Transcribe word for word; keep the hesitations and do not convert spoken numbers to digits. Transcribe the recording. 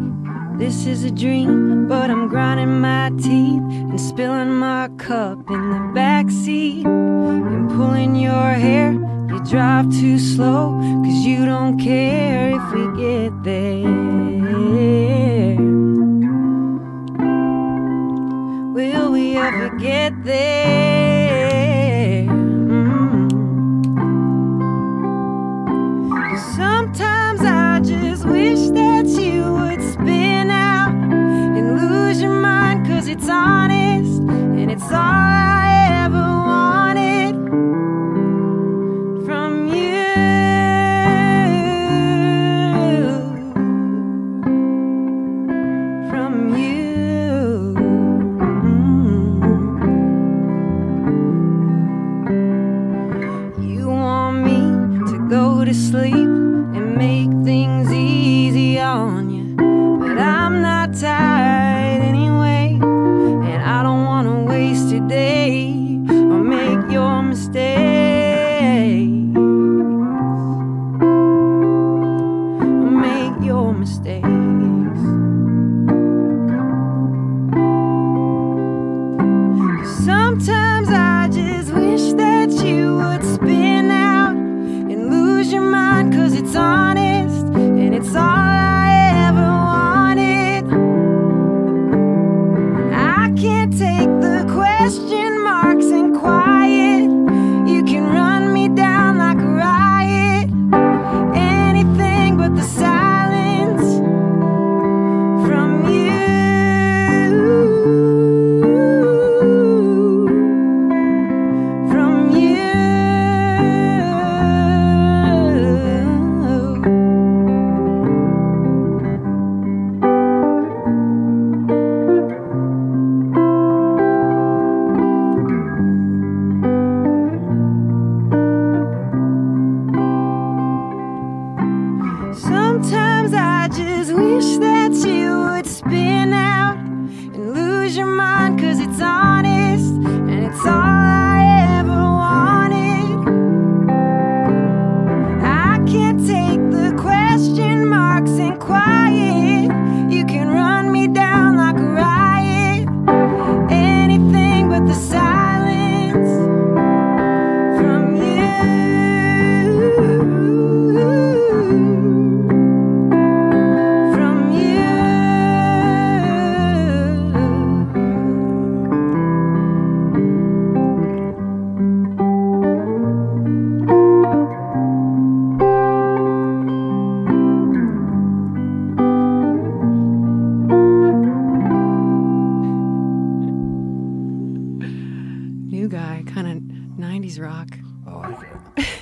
This is a dream, but I'm grinding my teeth and spilling my cup in the backseat and pulling your hair. You drive too slow, cause you don't care if we get there. Will we ever get there? Mm. Sometimes I just wish that you would spin out and lose your mind, cause it's honest and it's all I ever wanted from you. From you. Mm. You want me to go to sleep and make things easy on you, but I'm not tired anyway, and I don't want to waste a day or make your mistakes, or make your mistakes. Sometimes I just wish that you would spin out and lose your mind, cause it's honest and it's all I ever wanted. I can't take the question marks and quiet. You can run me down like a riot, anything but the silence from you. From you. Sometimes I just wish that you would spin out and lose your mind, cause it's honest and it's all I ever wanted. I can't take the question marks and quiet. You can run me down like a riot, anything but the silence from you. From you. New guy, kind of nineties rock. I like it.